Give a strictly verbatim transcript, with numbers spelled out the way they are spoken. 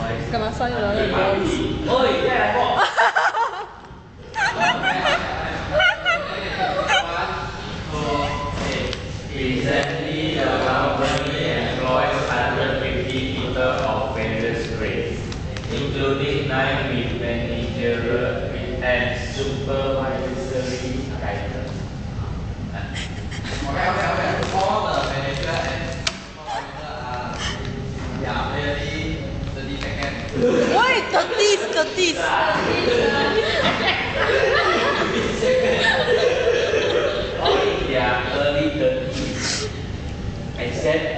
Kena saya lah guys. Oi, yeah, recently, the company employs one hundred fifty people of various grades, including nine with managerial and supervisory titles. Okay, okay, okay. All the manager and supervisor are yeah, very thirty seconds. Why thirties, thirties? All in their early thirties. I said